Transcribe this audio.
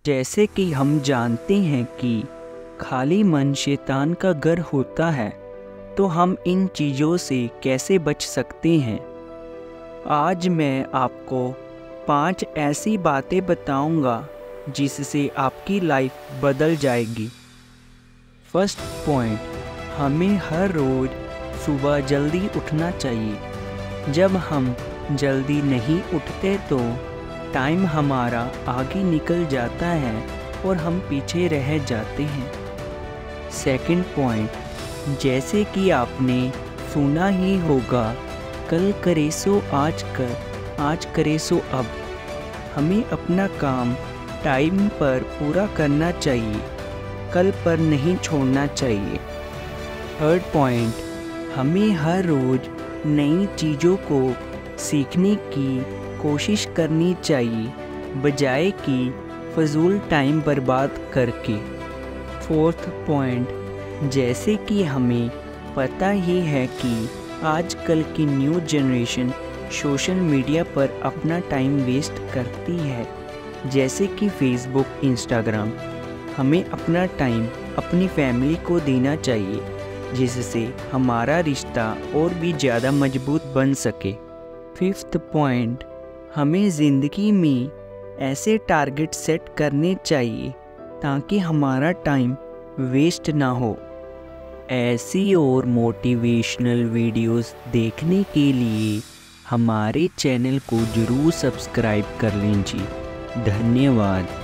जैसे कि हम जानते हैं कि खाली मन शैतान का घर होता है, तो हम इन चीज़ों से कैसे बच सकते हैं। आज मैं आपको 5 ऐसी बातें बताऊंगा जिससे आपकी लाइफ बदल जाएगी। फर्स्ट पॉइंट, हमें हर रोज़ सुबह जल्दी उठना चाहिए। जब हम जल्दी नहीं उठते तो टाइम हमारा आगे निकल जाता है और हम पीछे रह जाते हैं। सेकंड पॉइंट, जैसे कि आपने सुना ही होगा, कल करे सो आज कर, आज करे सो अब। हमें अपना काम टाइम पर पूरा करना चाहिए, कल पर नहीं छोड़ना चाहिए। थर्ड पॉइंट, हमें हर रोज़ नई चीज़ों को सीखने की कोशिश करनी चाहिए, बजाय कि फजूल टाइम बर्बाद करके। फोर्थ पॉइंट, जैसे कि हमें पता ही है कि आजकल की न्यू जनरेशन सोशल मीडिया पर अपना टाइम वेस्ट करती है, जैसे कि फेसबुक, इंस्टाग्राम। हमें अपना टाइम अपनी फैमिली को देना चाहिए, जिससे हमारा रिश्ता और भी ज़्यादा मजबूत बन सके। फिफ्थ पॉइंट, हमें ज़िंदगी में ऐसे टारगेट सेट करने चाहिए ताकि हमारा टाइम वेस्ट ना हो। ऐसी और मोटिवेशनल वीडियोस देखने के लिए हमारे चैनल को ज़रूर सब्सक्राइब कर लीजिए। धन्यवाद।